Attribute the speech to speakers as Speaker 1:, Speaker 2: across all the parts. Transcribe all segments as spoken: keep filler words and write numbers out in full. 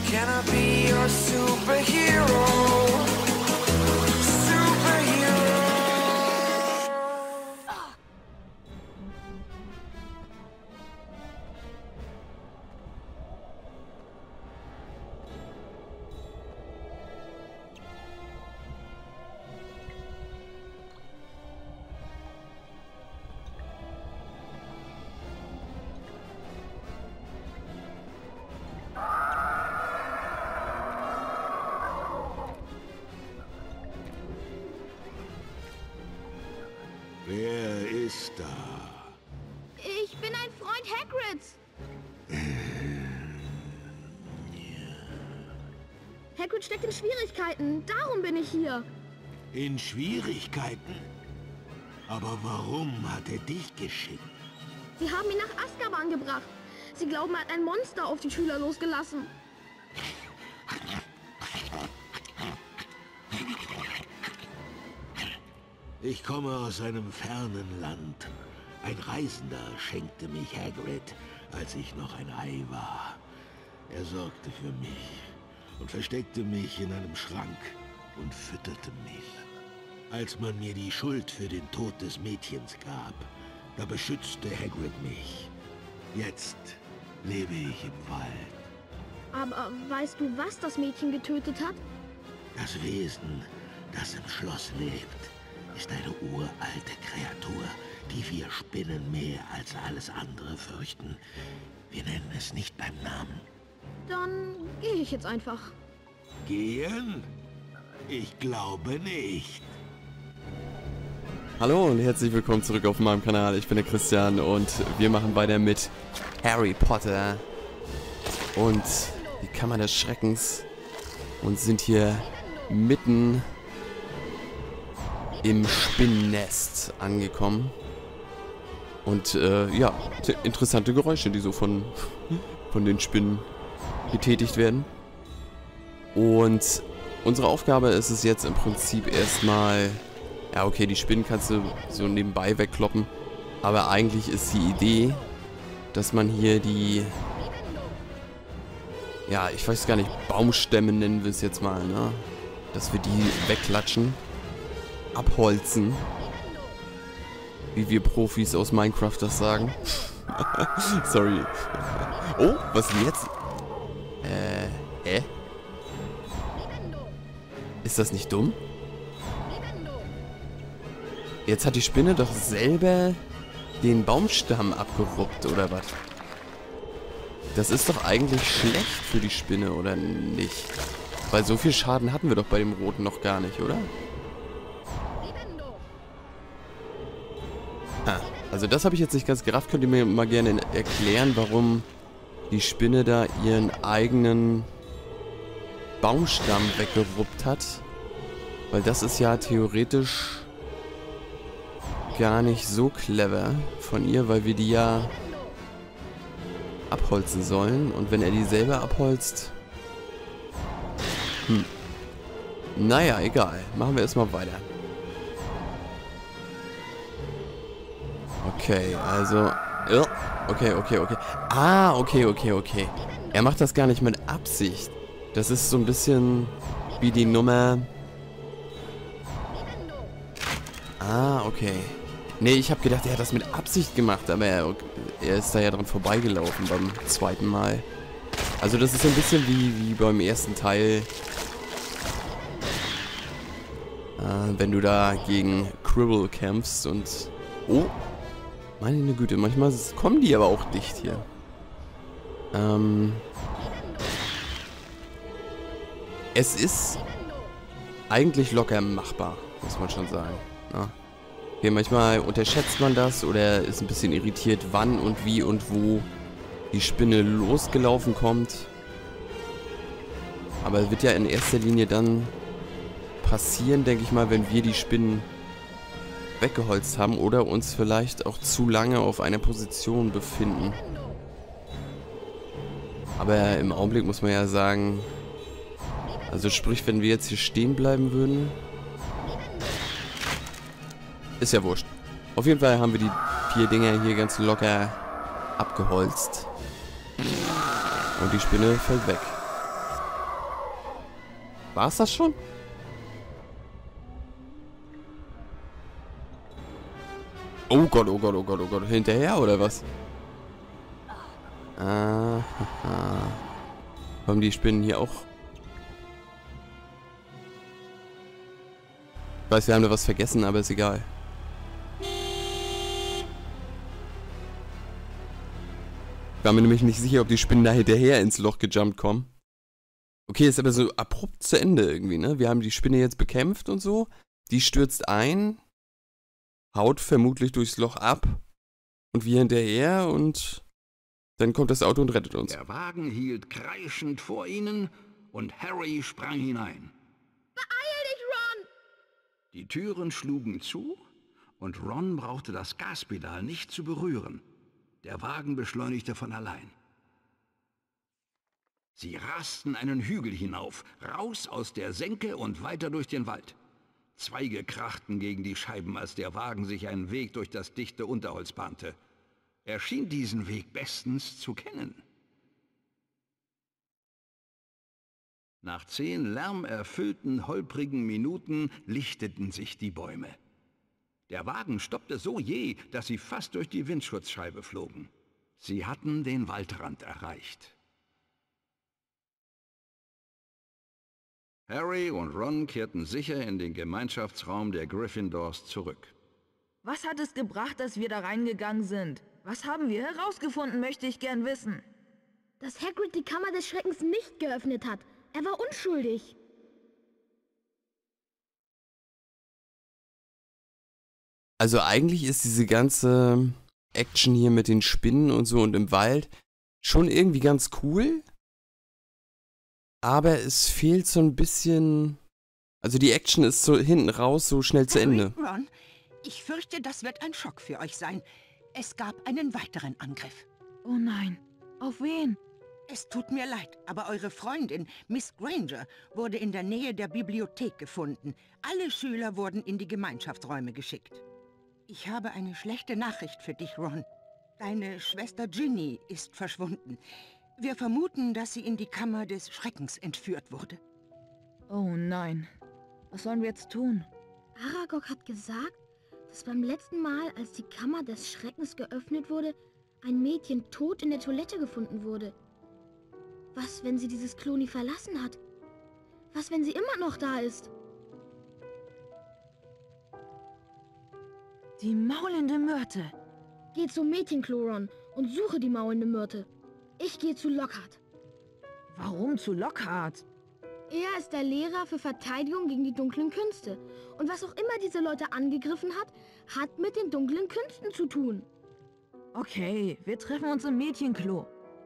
Speaker 1: Can I be your superhero? Superhero.
Speaker 2: Wer ist da?
Speaker 3: Ich bin ein Freund Hagrids. Hagrid steckt in Schwierigkeiten. Darum bin ich hier.
Speaker 2: In Schwierigkeiten? Aber warum hat er dich geschickt?
Speaker 3: Sie haben ihn nach Azkaban gebracht. Sie glauben, er hat ein Monster auf die Schüler losgelassen.
Speaker 2: Ich komme aus einem fernen Land. Ein Reisender schenkte mich Hagrid, als ich noch ein Ei war. Er sorgte für mich und versteckte mich in einem Schrank und fütterte mich. Als man mir die Schuld für den Tod des Mädchens gab, da beschützte Hagrid mich. Jetzt lebe ich im Wald.
Speaker 3: Aber weißt du, was das Mädchen getötet hat?
Speaker 2: Das Wesen, das im Schloss lebt, ist eine uralte Kreatur, die wir Spinnen mehr als alles andere fürchten. Wir nennen es nicht beim Namen.
Speaker 3: Dann gehe ich jetzt einfach.
Speaker 2: Gehen? Ich glaube nicht.
Speaker 4: Hallo und herzlich willkommen zurück auf meinem Kanal. Ich bin der Christian und wir machen weiter mit Harry Potter und die Kammer des Schreckens und sind hier mitten im Spinnennest angekommen. Und äh, ja, interessante Geräusche, die so von, von den Spinnen getätigt werden. Und unsere Aufgabe ist es jetzt im Prinzip erstmal... Ja, okay, die Spinnen kannst du so nebenbei wegkloppen. Aber eigentlich ist die Idee, dass man hier die... Ja, ich weiß gar nicht, Baumstämme nennen wir es jetzt mal, ne? Dass wir die wegklatschen. Abholzen. Wie wir Profis aus Minecraft das sagen. Sorry. Oh, was denn jetzt? Äh, hä? Ist das nicht dumm? Jetzt hat die Spinne doch selber den Baumstamm abgeruppt, oder was? Das ist doch eigentlich schlecht für die Spinne, oder nicht? Weil so viel Schaden hatten wir doch bei dem Roten noch gar nicht, oder? Ah, also das habe ich jetzt nicht ganz gerafft. Könnt ihr mir mal gerne erklären, warum die Spinne da ihren eigenen Baumstamm weggeruppt hat? Weil das ist ja theoretisch gar nicht so clever von ihr, weil wir die ja abholzen sollen. Und wenn er die selber abholzt... Hm. Naja, egal. Machen wir erstmal weiter. Okay, also... Okay, okay, okay. Ah, okay, okay, okay. Er macht das gar nicht mit Absicht. Das ist so ein bisschen wie die Nummer... Ah, okay. Nee, ich habe gedacht, er hat das mit Absicht gemacht, aber er, er ist da ja dran vorbeigelaufen beim zweiten Mal. Also das ist so ein bisschen wie, wie beim ersten Teil. Äh, wenn du da gegen Quirrell kämpfst und... Oh! Meine Güte, manchmal kommen die aber auch dicht hier. Ähm... Es ist eigentlich locker machbar, muss man schon sagen. Ja. Okay, manchmal unterschätzt man das oder ist ein bisschen irritiert, wann und wie und wo die Spinne losgelaufen kommt. Aber es wird ja in erster Linie dann passieren, denke ich mal, wenn wir die Spinnen weggeholzt haben oder uns vielleicht auch zu lange auf einer Position befinden. Aber im Augenblick muss man ja sagen, also sprich, wenn wir jetzt hier stehen bleiben würden... Ist ja wurscht. Auf jeden Fall haben wir die vier Dinger hier ganz locker abgeholzt. Und die Spinne fällt weg. War's das schon? Oh Gott, oh Gott, oh Gott, oh Gott. Hinterher oder was? Ah, haha. Kommen die Spinnen hier auch? Ich weiß, wir haben da was vergessen, aber ist egal. Ich war mir nämlich nicht sicher, ob die Spinnen da hinterher ins Loch gejumpt kommen. Okay, ist aber so abrupt zu Ende irgendwie, ne? Wir haben die Spinne jetzt bekämpft und so. Die stürzt ein, haut vermutlich durchs Loch ab und wir hinterher und dann kommt das Auto und rettet uns.
Speaker 2: Der Wagen hielt kreischend vor ihnen und Harry sprang hinein.
Speaker 3: Beeil dich, Ron!
Speaker 2: Die Türen schlugen zu und Ron brauchte das Gaspedal nicht zu berühren. Der Wagen beschleunigte von allein. Sie rasten einen Hügel hinauf, raus aus der Senke und weiter durch den Wald. Zweige krachten gegen die Scheiben, als der Wagen sich einen Weg durch das dichte Unterholz bahnte. Er schien diesen Weg bestens zu kennen. Nach zehn lärmerfüllten, holprigen Minuten lichteten sich die Bäume. Der Wagen stoppte so jäh, dass sie fast durch die Windschutzscheibe flogen. Sie hatten den Waldrand erreicht. Harry und Ron kehrten sicher in den Gemeinschaftsraum der Gryffindors zurück.
Speaker 5: Was hat es gebracht, dass wir da reingegangen sind? Was haben wir herausgefunden, möchte ich gern wissen.
Speaker 3: Dass Hagrid die Kammer des Schreckens nicht geöffnet hat. Er war unschuldig.
Speaker 4: Also eigentlich ist diese ganze Action hier mit den Spinnen und so und im Wald schon irgendwie ganz cool. Aber es fehlt so ein bisschen... Also die Action ist so hinten raus so schnell zu Ende.
Speaker 6: Harry, Ron, ich fürchte, das wird ein Schock für euch sein. Es gab einen weiteren Angriff.
Speaker 5: Oh nein, auf wen?
Speaker 6: Es tut mir leid, aber eure Freundin, Miss Granger, wurde in der Nähe der Bibliothek gefunden. Alle Schüler wurden in die Gemeinschaftsräume geschickt. Ich habe eine schlechte Nachricht für dich, Ron. Deine Schwester Ginny ist verschwunden. Wir vermuten, dass sie in die Kammer des Schreckens entführt wurde.
Speaker 5: Oh nein, was sollen wir jetzt tun?
Speaker 3: Aragog hat gesagt, dass beim letzten Mal, als die Kammer des Schreckens geöffnet wurde, ein Mädchen tot in der Toilette gefunden wurde. Was, wenn sie dieses Klo nie verlassen hat? Was, wenn sie immer noch da ist?
Speaker 5: Die maulende Myrte.
Speaker 3: Geh zum Mädchenklo, Ron, und suche die maulende Myrte. Ich gehe zu Lockhart.
Speaker 5: Warum zu Lockhart?
Speaker 3: Er ist der Lehrer für Verteidigung gegen die dunklen Künste. Und was auch immer diese Leute angegriffen hat, hat mit den dunklen Künsten zu tun.
Speaker 5: Okay, wir treffen uns im Mädchenklo.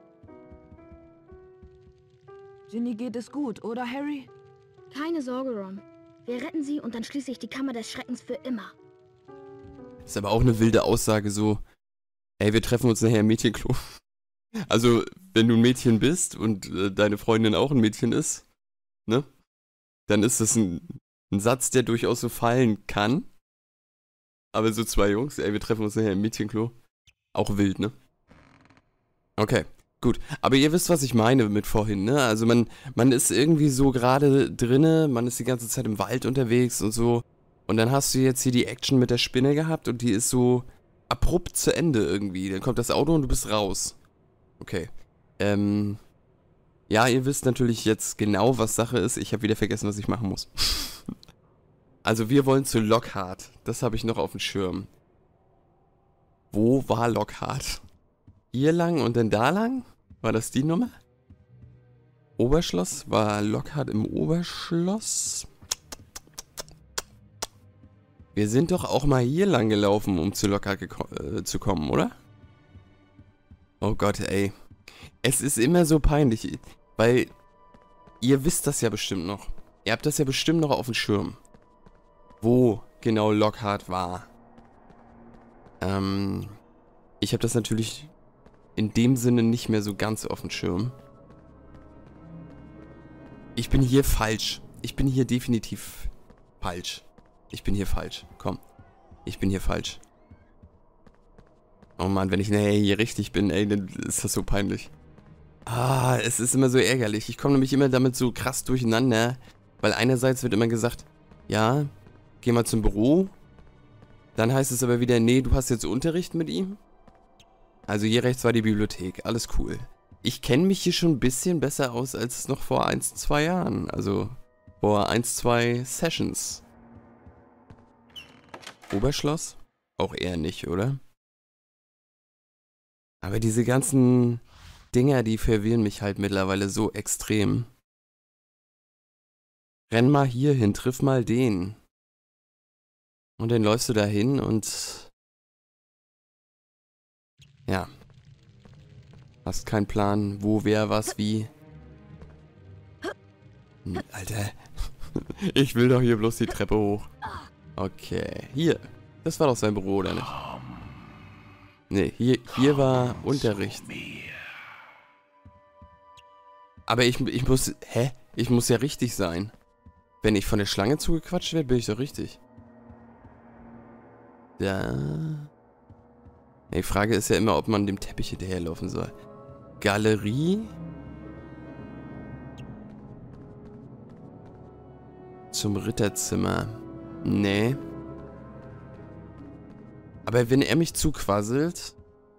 Speaker 5: Ginny geht es gut, oder Harry?
Speaker 3: Keine Sorge, Ron. Wir retten sie und dann schließe ich die Kammer des Schreckens für immer.
Speaker 4: Ist aber auch eine wilde Aussage so, ey, wir treffen uns nachher im Mädchenklo. Also, wenn du ein Mädchen bist und äh, deine Freundin auch ein Mädchen ist, ne? Dann ist das ein, ein Satz, der durchaus so fallen kann. Aber so zwei Jungs, ey, wir treffen uns nachher im Mädchenklo. Auch wild, ne? Okay, gut. Aber ihr wisst, was ich meine mit vorhin, ne? Also man, man ist irgendwie so gerade drinne, man ist die ganze Zeit im Wald unterwegs und so. Und dann hast du jetzt hier die Action mit der Spinne gehabt und die ist so abrupt zu Ende irgendwie. Dann kommt das Auto und du bist raus. Okay. Ähm. Ja, ihr wisst natürlich jetzt genau, was Sache ist. Ich habe wieder vergessen, was ich machen muss. Also wir wollen zu Lockhart. Das habe ich noch auf dem Schirm. Wo war Lockhart? Hier lang und dann da lang? War das die Nummer? Oberschloss? War Lockhart im Oberschloss? Wir sind doch auch mal hier lang gelaufen, um zu Lockhart äh, zu kommen, oder? Oh Gott, ey. Es ist immer so peinlich, weil ihr wisst das ja bestimmt noch. Ihr habt das ja bestimmt noch auf dem Schirm. Wo genau Lockhart war. Ähm, ich habe das natürlich in dem Sinne nicht mehr so ganz auf dem Schirm. Ich bin hier falsch. Ich bin hier definitiv falsch. Ich bin hier falsch. Komm. Ich bin hier falsch. Oh Mann, wenn ich nachher hier richtig bin, ey, dann ist das so peinlich. Ah, es ist immer so ärgerlich. Ich komme nämlich immer damit so krass durcheinander, Weil einerseits wird immer gesagt, ja, geh mal zum Büro. Dann heißt es aber wieder, nee, du hast jetzt Unterricht mit ihm. Also hier rechts war die Bibliothek, alles cool. Ich kenne mich hier schon ein bisschen besser aus als noch vor ein, zwei Jahren. Also vor ein, zwei Sessions. Oberschloss? Auch eher nicht, oder? Aber diese ganzen Dinger, die verwirren mich halt mittlerweile so extrem. Renn mal hier hin, triff mal den. Und dann läufst du da hin und... Ja. Hast keinen Plan, wo, wer, was, wie. Alter. Ich will doch hier bloß die Treppe hoch. Okay, hier. Das war doch sein Büro, oder nicht? Nee, hier, hier war Unterricht. Aber ich, ich muss... Hä? Ich muss ja richtig sein. Wenn ich von der Schlange zugequatscht werde, bin ich doch richtig. Da... Die Frage ist ja immer, ob man dem Teppich hinterherlaufen soll. Galerie? Zum Ritterzimmer. Nee. Aber wenn er mich zuquasselt...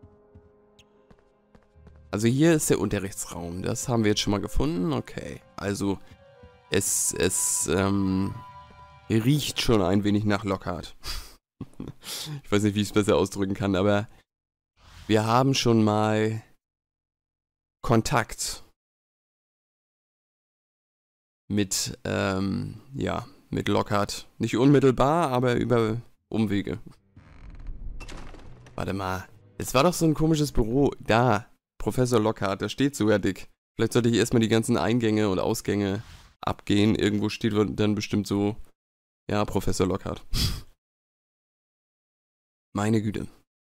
Speaker 4: Also hier ist der Unterrichtsraum. Das haben wir jetzt schon mal gefunden. Okay. Also es, es ähm, riecht schon ein wenig nach Lockhart. Ich weiß nicht, wie ich es besser ausdrücken kann, aber wir haben schon mal Kontakt mit, ähm, ja, mit Lockhart. Nicht unmittelbar, aber über Umwege. Warte mal. Es war doch so ein komisches Büro. Da, Professor Lockhart, da steht sogar dick. Vielleicht sollte ich erstmal die ganzen Eingänge und Ausgänge abgehen. Irgendwo steht dann bestimmt so, ja, Professor Lockhart. Meine Güte.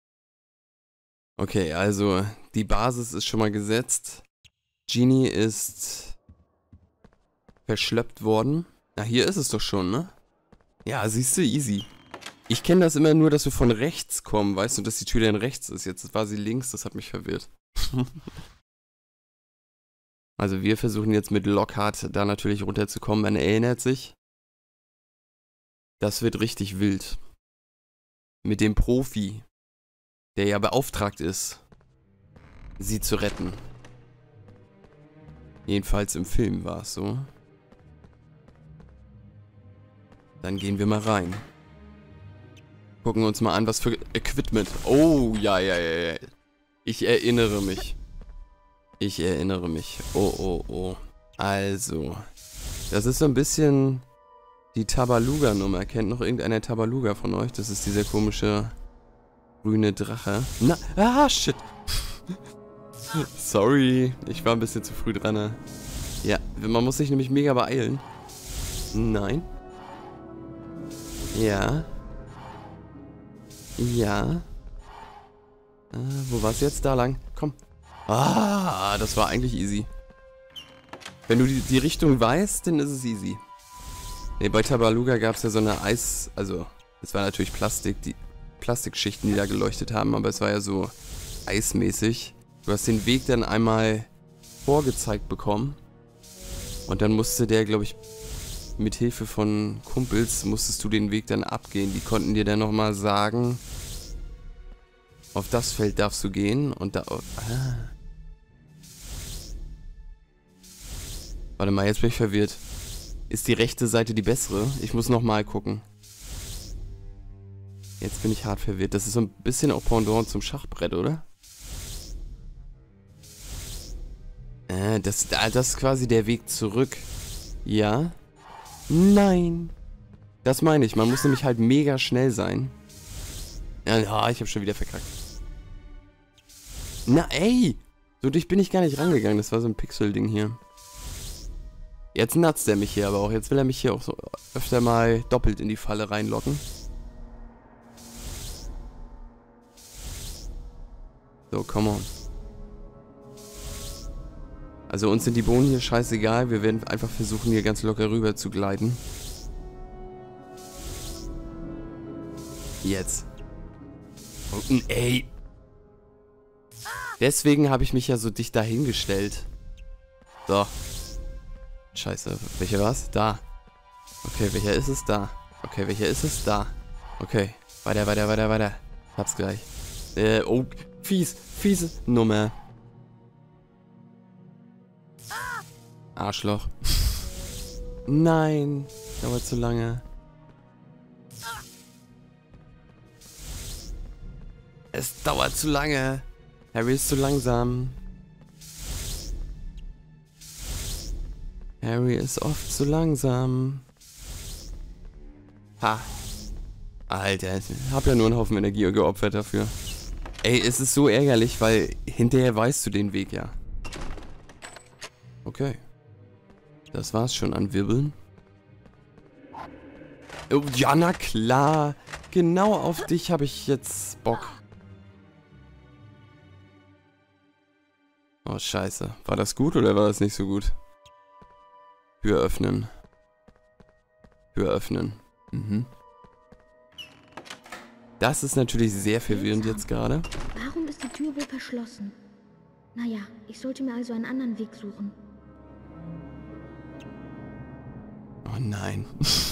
Speaker 4: Okay, also die Basis ist schon mal gesetzt. Genie ist verschleppt worden. Na, hier ist es doch schon, ne? Ja, siehst du, easy. Ich kenne das immer nur, dass wir von rechts kommen, weißt du, dass die Tür dann rechts ist. Jetzt war sie links, das hat mich verwirrt. Also wir versuchen jetzt mit Lockhart da natürlich runterzukommen. Man erinnert sich. Das wird richtig wild. Mit dem Profi, der ja beauftragt ist, sie zu retten. Jedenfalls im Film war es so. Dann gehen wir mal rein. Gucken uns mal an, was für Equipment. Oh, ja, ja, ja, ja. Ich erinnere mich. Ich erinnere mich. Oh, oh, oh. Also. Das ist so ein bisschen die Tabaluga-Nummer. Kennt noch irgendeiner Tabaluga von euch? Das ist dieser komische grüne Drache. Na, ah, shit. Sorry. Ich war ein bisschen zu früh dran. Ne? Ja, man muss sich nämlich mega beeilen. Nein. Ja. Ja. Äh, wo war's jetzt? Da lang. Komm. Ah, das war eigentlich easy. Wenn du die, die Richtung weißt, dann ist es easy. Ne, bei Tabaluga gab es ja so eine Eis... Also, es war natürlich Plastik, die Plastikschichten, die da geleuchtet haben, aber es war ja so eismäßig. Du hast den Weg dann einmal vorgezeigt bekommen. Und dann musste der, glaube ich, mit Hilfe von Kumpels, musstest du den Weg dann abgehen. Die konnten dir dann nochmal sagen, auf das Feld darfst du gehen und da... Ah. Warte mal, jetzt bin ich verwirrt. Ist die rechte Seite die bessere? Ich muss nochmal gucken. Jetzt bin ich hart verwirrt. Das ist so ein bisschen auch Pendant zum Schachbrett, oder? Äh, das, das ist quasi der Weg zurück. Ja? Nein. Das meine ich. Man muss nämlich halt mega schnell sein. Ja, ich habe schon wieder verkackt. Na, ey! So dicht bin ich gar nicht rangegangen. Das war so ein Pixel-Ding hier. Jetzt natzt er mich hier aber auch. Jetzt will er mich hier auch so öfter mal doppelt in die Falle reinlocken. So, come on. Also uns sind die Bohnen hier scheißegal. Wir werden einfach versuchen, hier ganz locker rüber zu gleiten. Jetzt. Oh, ey. Deswegen habe ich mich ja so dicht dahingestellt. So. Scheiße. Welche war's? Da. Okay, welcher ist es da? Okay, welcher ist es da? Okay, weiter, weiter, weiter, weiter. Hab's gleich. Äh, oh, fies, fiese Nummer. Arschloch. Nein, dauert zu lange. Es dauert zu lange. Harry ist zu langsam. Harry ist oft zu langsam. Ha. Alter, ich hab ja nur einen Haufen Energie geopfert dafür. Ey, es ist so ärgerlich, weil hinterher weißt du den Weg ja. Okay. Das war's schon an Wirbeln. Oh, ja, na klar. Genau auf dich habe ich jetzt Bock. Oh, scheiße. War das gut oder war das nicht so gut? Tür öffnen. Tür öffnen. Mhm. Das ist natürlich sehr verwirrend jetzt gerade.
Speaker 3: Warum ist die Tür wohl verschlossen? Naja, ich sollte mir also einen anderen Weg suchen.
Speaker 4: Oh nein.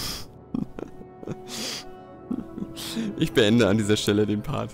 Speaker 4: Ich beende an dieser Stelle den Part.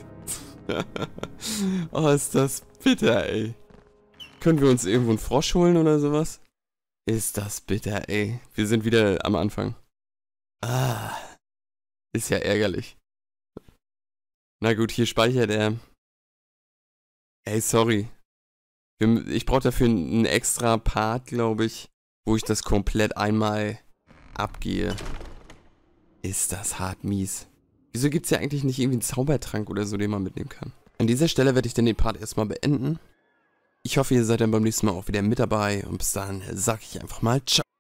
Speaker 4: Oh, ist das bitter, ey. Können wir uns irgendwo einen Frosch holen oder sowas? Ist das bitter, ey. Wir sind wieder am Anfang. Ah. Ist ja ärgerlich. Na gut, hier speichert er. Ey, sorry. Ich brauche dafür einen extra Part, glaube ich, wo ich das komplett einmal abgehe. Ist das hart mies. Wieso gibt es ja eigentlich nicht irgendwie einen Zaubertrank oder so, den man mitnehmen kann? An dieser Stelle werde ich dann den Part erstmal beenden. Ich hoffe, ihr seid dann beim nächsten Mal auch wieder mit dabei. Und bis dahin sage ich einfach mal ciao.